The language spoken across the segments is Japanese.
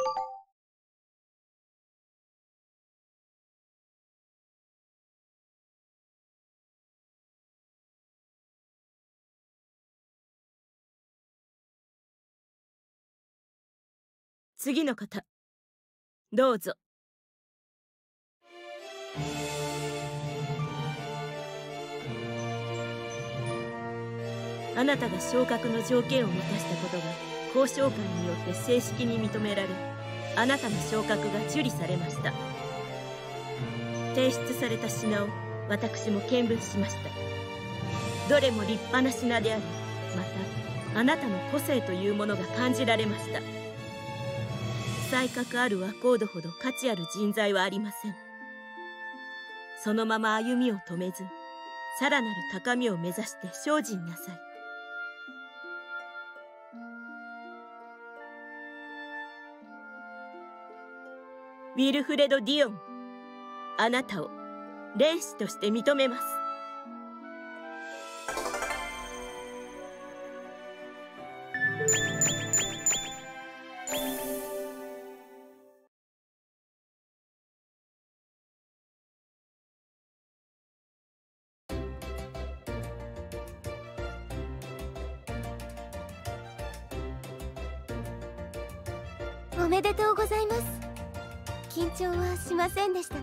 次の方、どうぞ。あなたが昇格の条件を満たしたことが交渉会によって正式に認められ、あなたの昇格が受理されました。提出された品を私も見聞しました。どれも立派な品であり、またあなたの個性というものが感じられました。才覚ある若人ほど価値ある人材はありません。そのまま歩みを止めず、さらなる高みを目指して精進なさい。ウィルフレド・ディオン、あなたを連士として認めます。 おめでとうございます。緊張はしませんでしたか？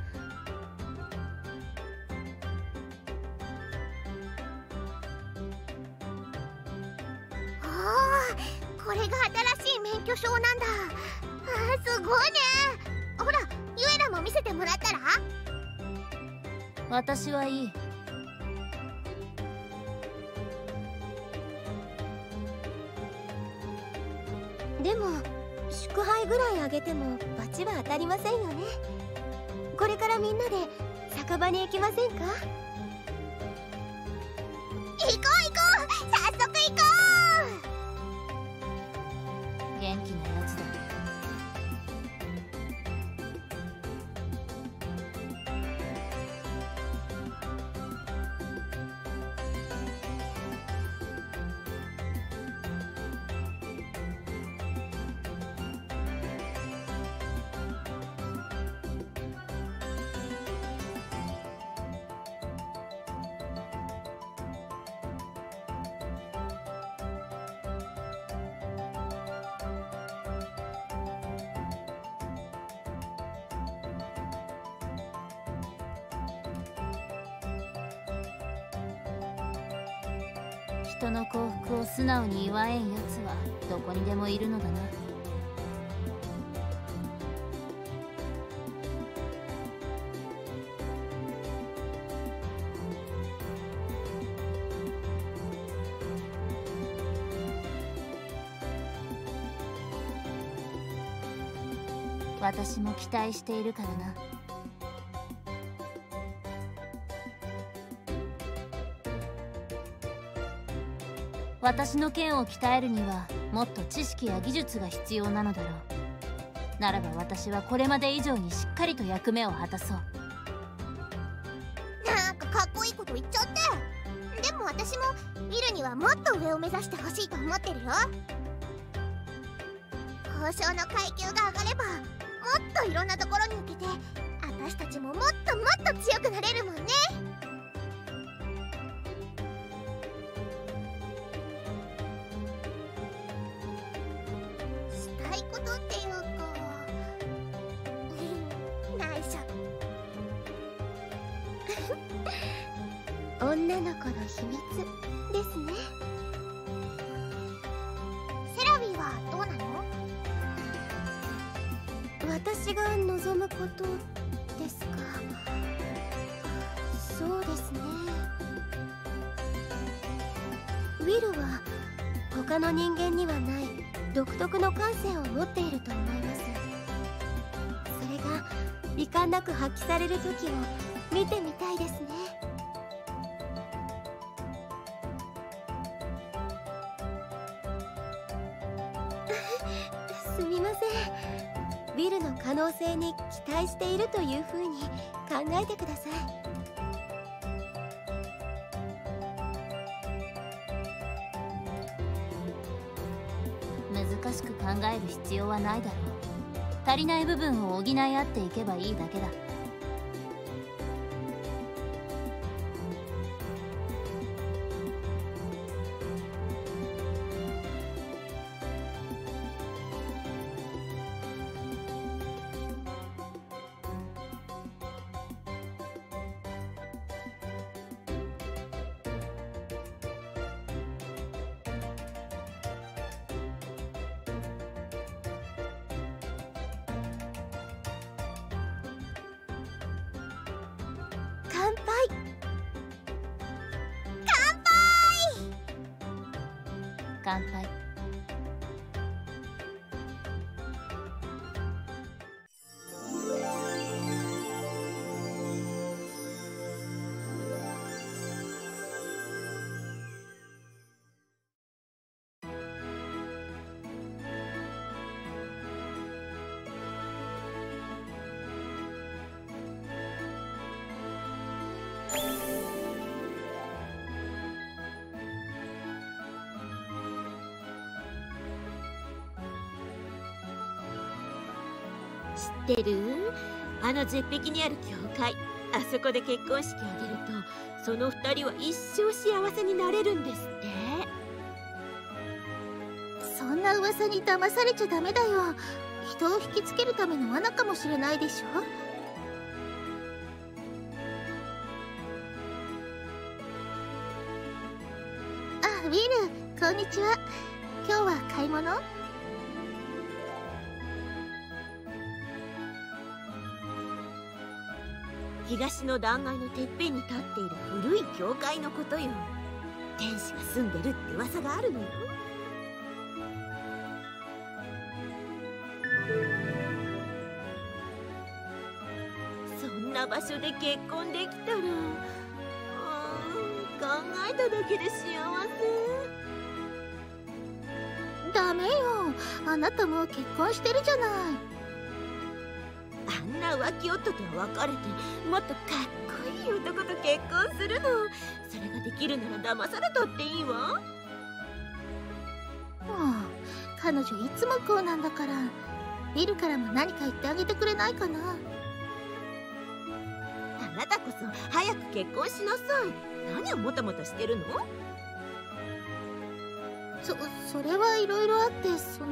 これが新しい免許証なんだ。すごいね。ほら、ユエラも見せてもらったら？ 私はいい。でも祝杯ぐらいあげても罰は当たりませんよね。これからみんなで酒場に行きませんか？行こう早速行こう。元気なやつだ。人の幸福を素直に祝えんやつはどこにでもいるのだな。私も期待しているからな。私の剣を鍛えるにはもっと知識や技術が必要なのだろう。ならば私はこれまで以上にしっかりと役目を果たそう。 なんかかっこいいこと言っちゃって。でも私もウィルにはもっと上を目指してほしいと思ってるよ。交渉の階級が上がればもっといろんなところに行けて、私たちももっともっと強くなれるもんね。したいことっていうか内緒。 女の子の秘密ですね。 セラヴィはどうなの？ 私が望むことですか。そうですね。ウィルは他の人間にはない独特の感性を持っていると思います。それが遺憾なく発揮される時を見てみたいですね。すみません。ウィルの可能性に期待しているというふうに考えてください。難しく考える必要はないだろう。 足りない部分を補い合っていけばいいだけだ。 乾杯。 乾杯。 知ってる？あの絶壁にある教会、あそこで結婚式を挙げるとその二人は一生幸せになれるんですって。 そんな噂に騙されちゃダメだよ。人を引きつけるための罠かもしれないでしょ。あ、ウィル、こんにちは。今日は買い物？ 東の断崖のてっぺんに立っている古い教会のことよ。天使が住んでるって噂があるのよ。そんな場所で結婚できたら、考えただけで幸せ。 ダメよ、あなたもう結婚してるじゃない。 あんな浮気夫とは別れて、もっとかっこいい男と結婚するの。それができるなら騙されたっていいわ。 もう彼女いつもこうなんだから。ビルからも何か言ってあげてくれないかな。 あなたこそ早く結婚しなさい。何をもたもたしてるの？ それはいろいろあって、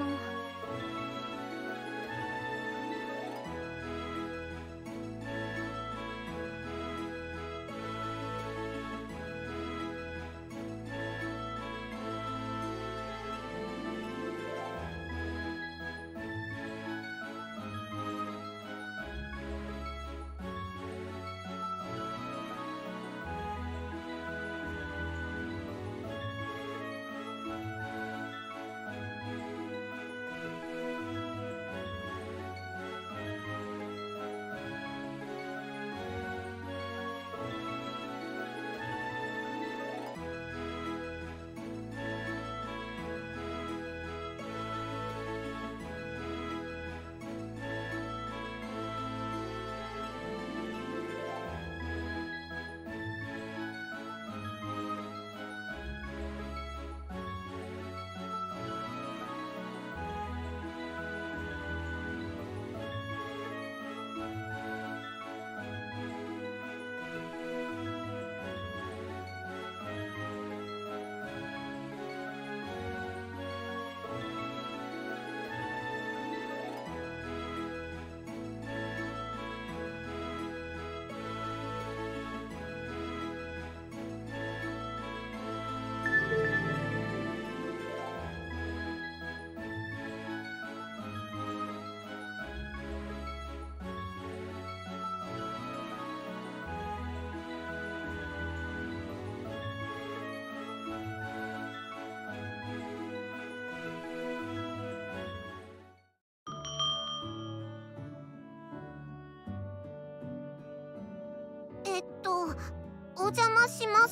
お邪魔します。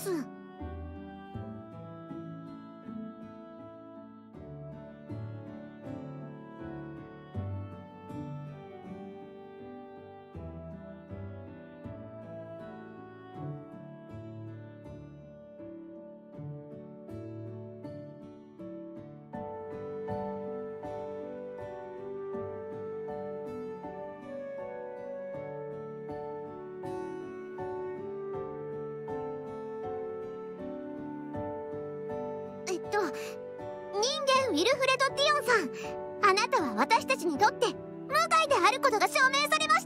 ィルフレド・ティオンさん、あなたは私たちにとって無害であることが証明されました。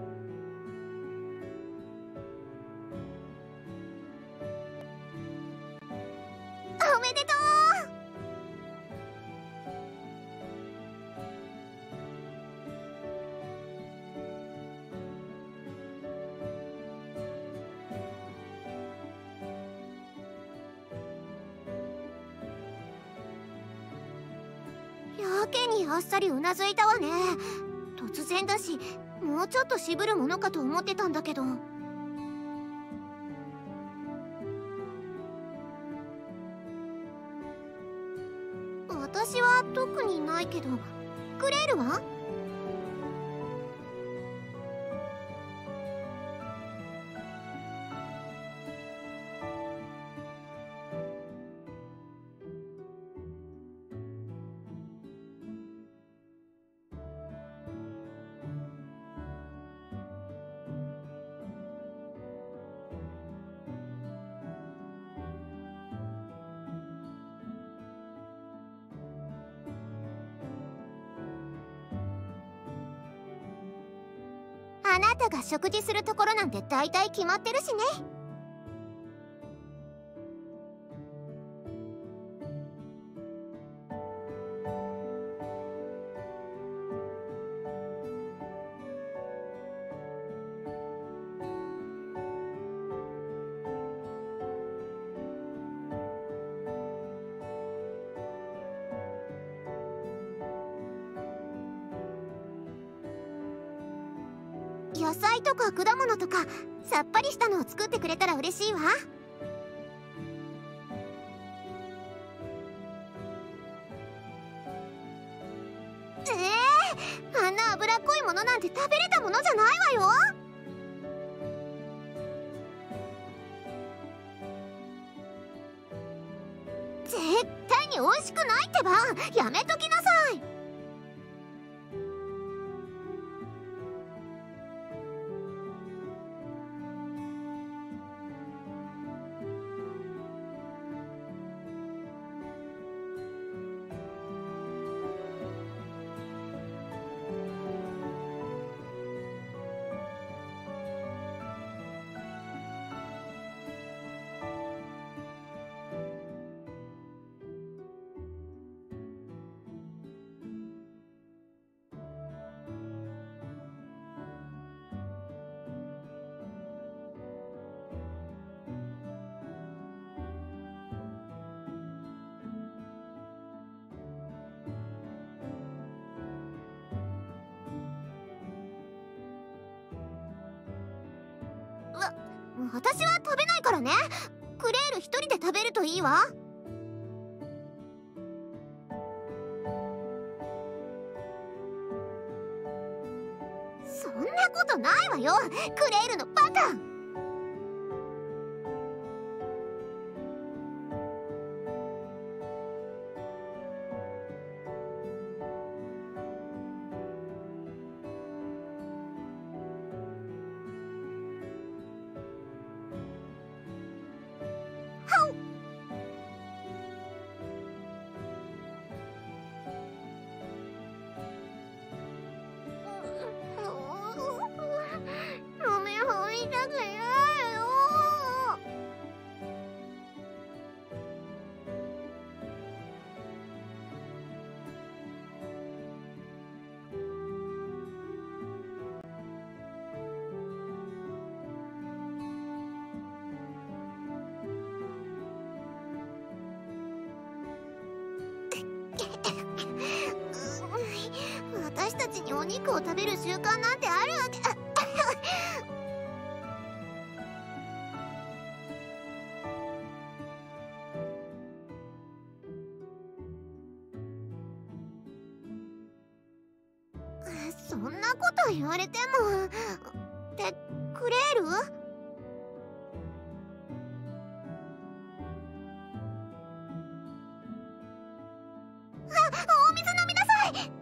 おめでとう。やけにあっさりうなずいたわね。突然だし、もうちょっと渋るものかと思ってたんだけど。私は特にないけど、クレールは？あなたが食事するところなんて大体決まってるしね。野菜とか果物とかさっぱりしたのを作ってくれたら嬉しいわ。あんな脂っこいものなんて食べれたものじゃないわよ。絶対に美味しくないってば。やめときなさい。私は食べないからね。クレール一人で食べるといいわ。そんなことないわよ、クレールのバカ。私たちにお肉を食べる習慣なんてあるわけそんなこと言われても。ってクレール？お水飲みなさい。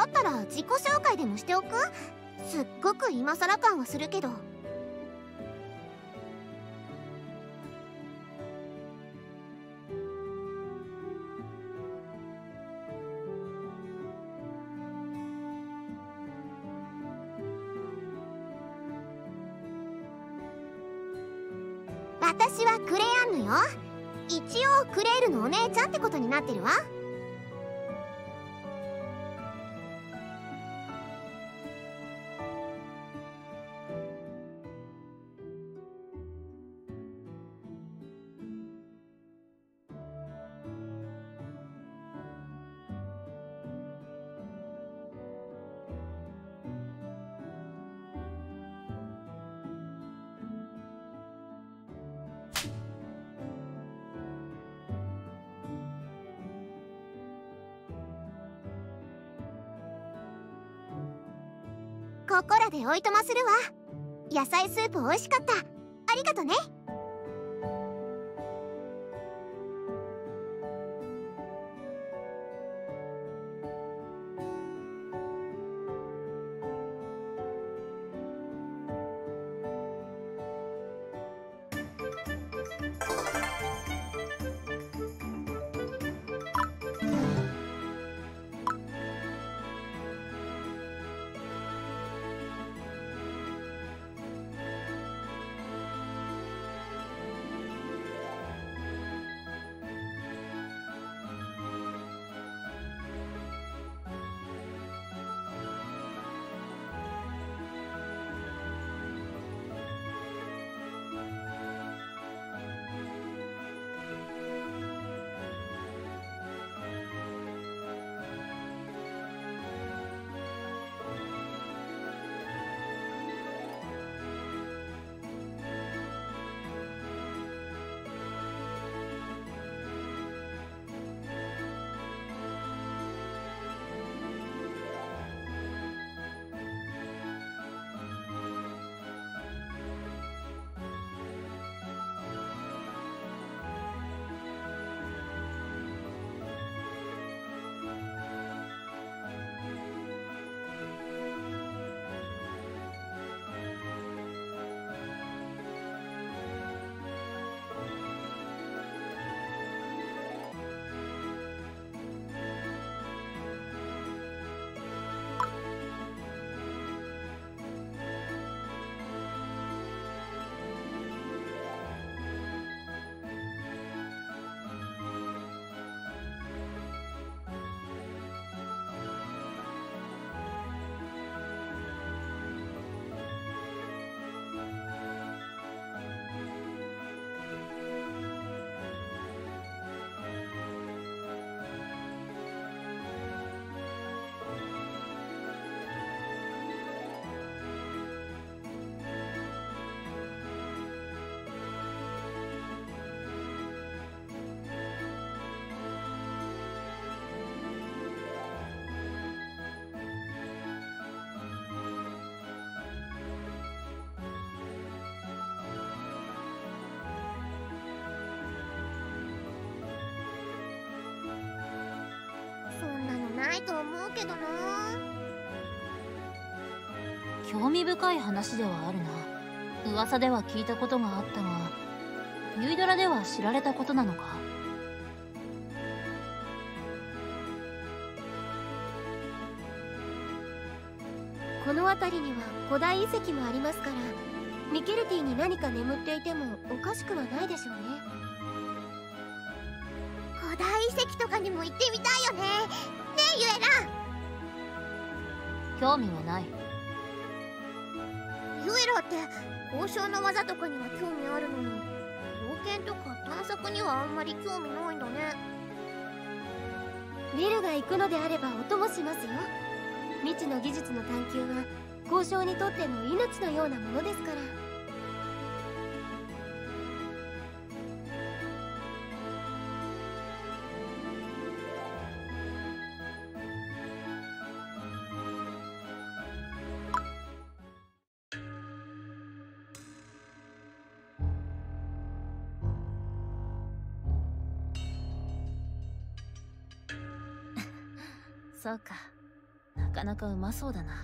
だったら自己紹介でもしておく？すっごく今更感はするけど。私はクレアンヌよ。一応クレールのお姉ちゃんってことになってるわ。ここらでおいとまするわ。野菜スープ美味しかった。ありがとね。ないと思うけどな。 興味深い話ではあるな。噂では聞いたことがあったが、ユイドラでは知られたことなのか？ この辺りには古代遺跡もありますから、ミケルティに何か眠っていてもおかしくはないでしょうね。 古代遺跡とかにも行ってみたいよね。ねえユエ興味はない。 ラ。ユエラって交渉の技とかには興味あるのに、冒険とか探索にはあんまり興味ないんだね。 ウィルが行くのであればお供しますよ。未知の技術の探求は交渉にとっても命のようなものですから。 そうか、なかなかうまそうだな。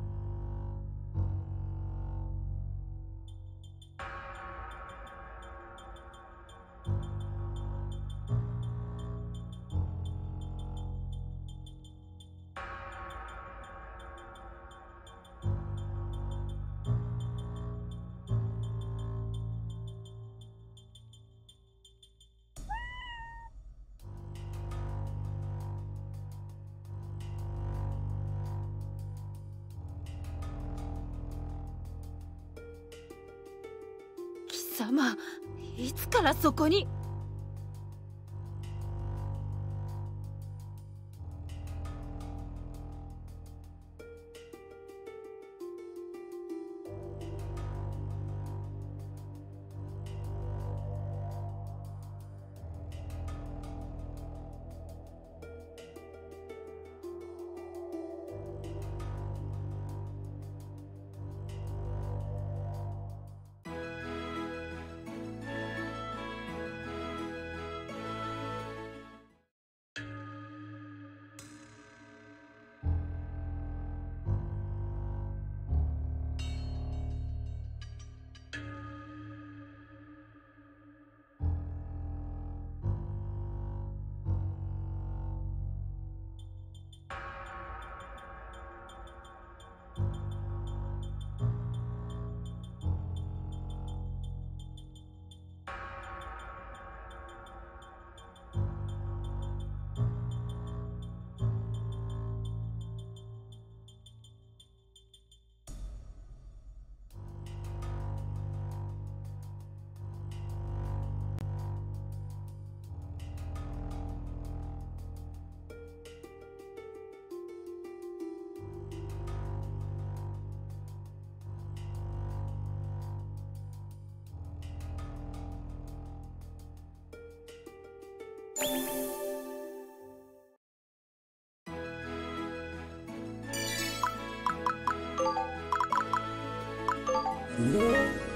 貴様、いつからそこに。 お